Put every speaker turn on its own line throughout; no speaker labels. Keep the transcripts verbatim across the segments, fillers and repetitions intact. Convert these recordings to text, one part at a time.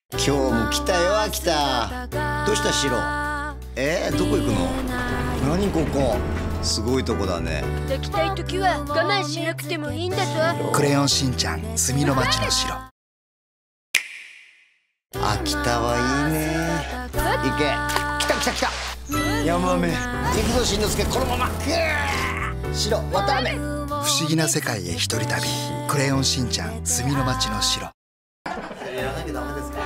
今日も来たよ秋田。どうしたシロ？えー、どこ行くの？何ここ？すごいとこだね。
泣きたい時は我慢しなくてもいいんだぞ。
クレヨンしんちゃん墨の町の城。
秋田はいいね。行け。来た来た来た。ヤマメ。行くぞしんのすけ、このまま。シロ、わたあめ。
不思議な世界へ一人旅。クレヨンしんちゃん墨の町の城。
やらなきゃダメですか。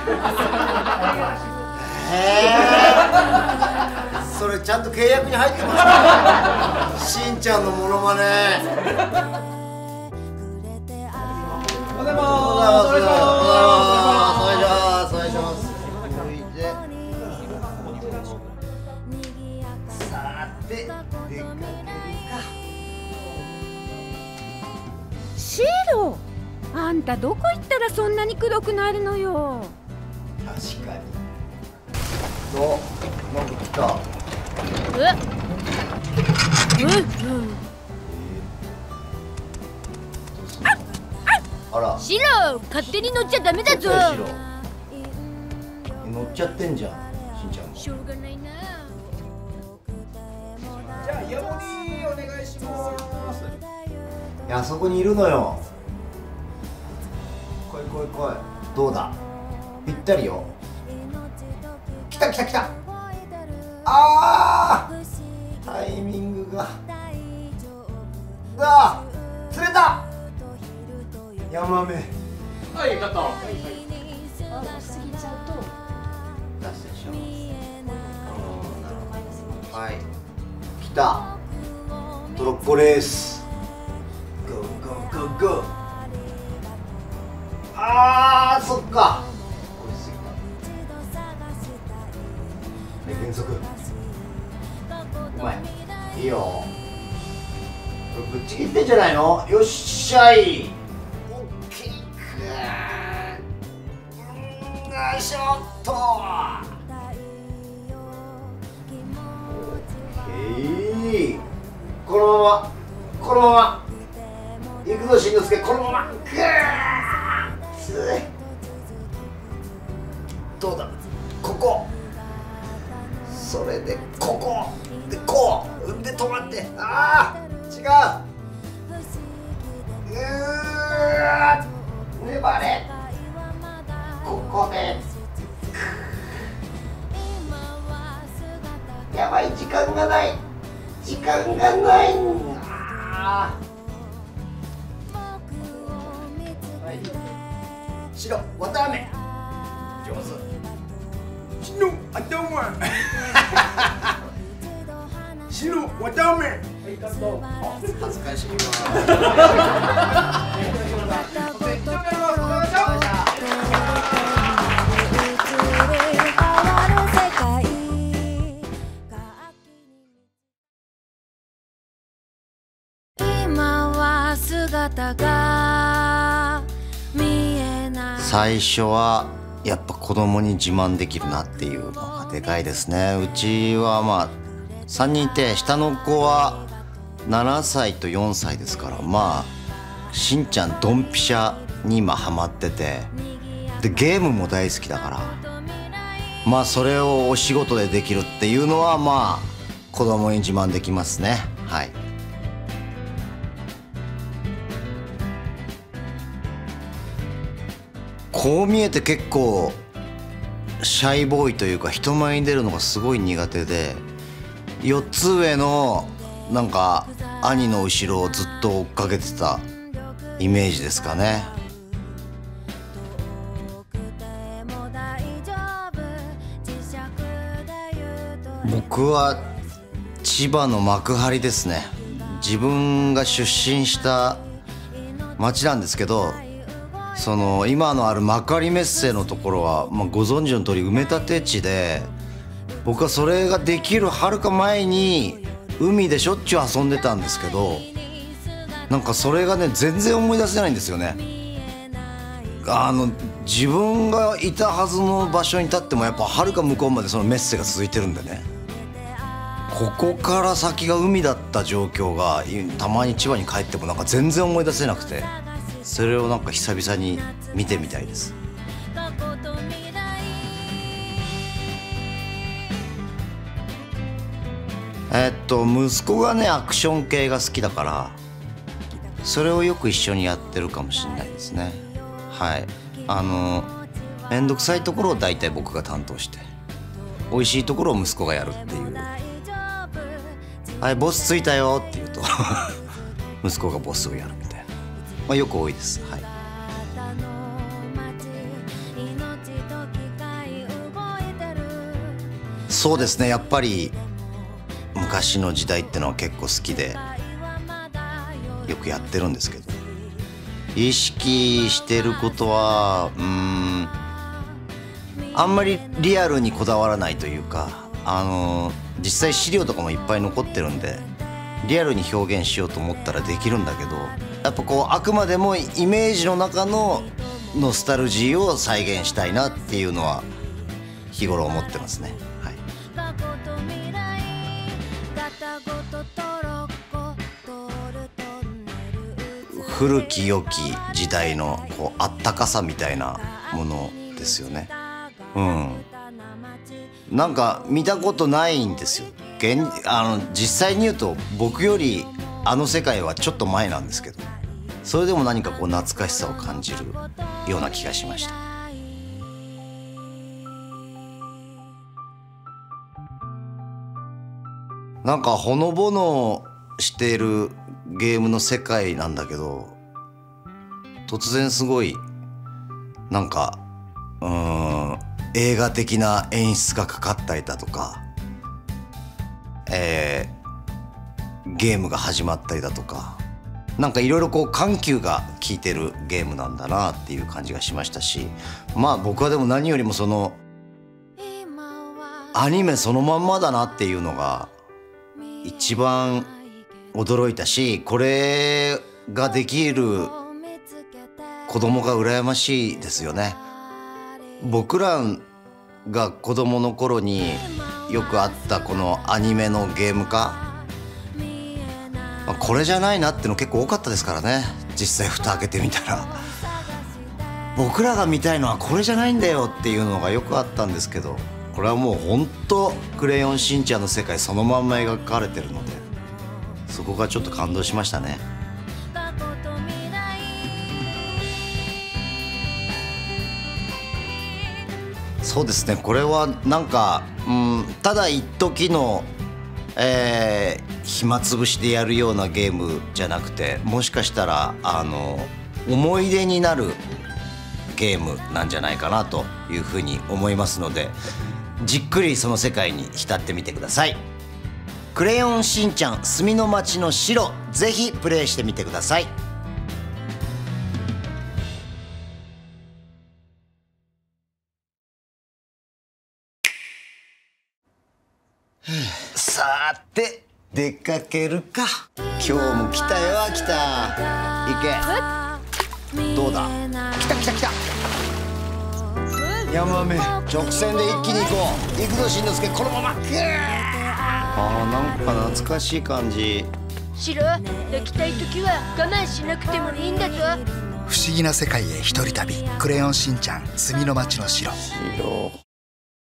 へえ。それちゃんと契約に入ってますか。しんちゃんのモノマネ。おはようございます。おはようございます。お願いします。さて、出かけるか。
シロ、あんたどこ行ったらそんなに黒くなるのよ。
確かに。お、なんか来た。
え、うんうん。
あら。
シロ、勝手に乗っちゃダメだぞ。
乗っちゃってんじゃん、しんちゃんも。
しょうがないな。
じゃあヤモリお願いします。
いや、あそこにいるのよ。来い来い来い。どうだ、ぴったりよ。来た来た来た。あー、タイミングが。あー、釣れた。ヤマメ。
はい、カット。
あ、押しすぎちゃうと
出すでしょ。はい、来た。トロッコレース。ゴーゴーゴーゴー。あー、そっか。押しすぎた。はい、減速。うまい。いいよ。これぶっちぎってんじゃないの。よっしゃい。オッケーくー。よいしょっと。えい、このままこのまま行くぞしんのすけ、このまま。ぐー、つい。どうだ、ここ。それでここでこうで止まって。ああ、違う。うー、粘れ。ここで。やばい、時間がない。時間がない。あー、白、わたあめ。上手。
シロ、あたま。シロ、わたあめ。はい、カット。
恥ずかしい最初はやっぱ子供に自慢できるなっていうのがでかいですね。うちはまあさんにんいて、下の子はななさいとよんさいですから、まあしんちゃんドンピシャに今ハマってて、でゲームも大好きだから、まあそれをお仕事でできるっていうのはまあ子供に自慢できますね。はい。こう見えて結構シャイボーイというか、人前に出るのがすごい苦手で、よっつ上のなんか兄の後ろをずっと追っかけてたイメージですかね。僕は千葉の幕張ですね。自分が出身した町なんですけど、その今のある幕張メッセのところは、まあ、ご存知の通り埋め立て地で、僕はそれができるはるか前に海でしょっちゅう遊んでたんですけど、なんかそれがね全然思い出せないんですよね。あの自分がいたはずの場所に立ってもやっぱはるか向こうまでそのメッセが続いてるんでね、ここから先が海だった状況がたまに千葉に帰ってもなんか全然思い出せなくて、それをなんか久々に見てみたいです。 えっと息子がねアクション系が好きだからそれをよく一緒にやってるかもしれないですね。はい、あのめんどくさいところを大体僕が担当して美味しいところを息子がやるっていう。はいボス着いたよって言うと息子がボスをやるみたいな、まあ、よく多いです。はい、そうですね、やっぱり昔の時代ってのは結構好きでよくやってるんですけど、意識してることはうーんあんまりリアルにこだわらないというか、あの実際資料とかもいっぱい残ってるんでリアルに表現しようと思ったらできるんだけど、やっぱこうあくまでもイメージの中のノスタルジーを再現したいなっていうのは日頃思ってますね。はい、古き良き時代のこうあったかさみたいなものですよね。うん、なんか見たことないんですよ。現あの実際に言うと僕よりあの世界はちょっと前なんですけど、それでも何かこう懐かしさを感じるような気がしました。なんかほのぼのしているゲームの世界なんだけど、突然すごいなんかうーん映画的な演出がかかったりだとか、えー、ゲームが始まったりだとか、なんかいろいろこう緩急が効いてるゲームなんだなっていう感じがしましたし、まあ僕はでも何よりもそのアニメそのまんまだなっていうのが一番驚いたし、これができる子供が羨ましいですよね。僕らが子供の頃によくあったこのアニメのゲーム化、まあ、これじゃないなっての結構多かったですからね。実際蓋開けてみたら僕らが見たいのはこれじゃないんだよっていうのがよくあったんですけど、これはもうほんとクレヨンしんちゃんの世界そのまんま描かれてるので、そこがちょっと感動しましたね。そうですね、これはなんか、うん、ただ一時の、えー、暇つぶしでやるようなゲームじゃなくて、もしかしたらあの思い出になるゲームなんじゃないかなというふうに思いますので、じっくりその世界に浸ってみてください。クレヨンしんちゃん墨の町の白、ぜひプレイしてみてください。さて出かけるか。今日も来たよ秋田。行け。どうだ。来た来た来た。山目直線で一気に行こう。行くぞしんのすけ、このまま。あーなんか懐かしい感じ。
シロ、泣きたい時は我慢しなくてもいいんだぞ。
不思議な世界へ一人旅、クレヨンしんちゃん墨の町の白。
白